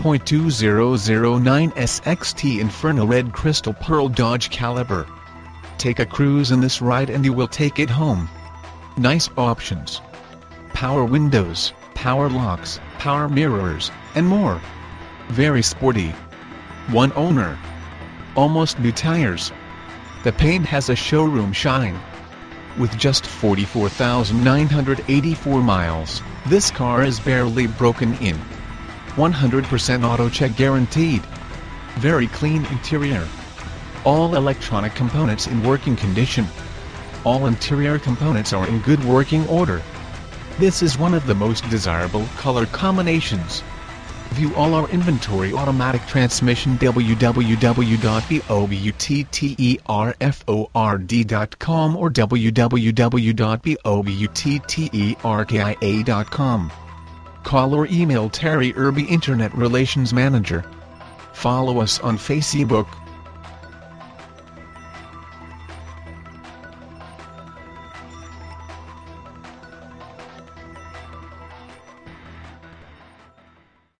1.2009 SXT Inferno Red Crystal Pearl Dodge Caliber. Take a cruise in this ride and you will take it home. Nice options. Power windows, power locks, power mirrors, and more. Very sporty. One owner. Almost new tires. The paint has a showroom shine. With just 44,984 miles, this car is barely broken in. 100% AutoCheck guaranteed. Very clean interior. All electronic components in working condition. All interior components are in good working order. This is one of the most desirable color combinations. View all our inventory. Automatic transmission www.bobutterford.com or www.bobutterkia.com. Call or email Terry Irby, Internet Relations Manager. Follow us on Facebook,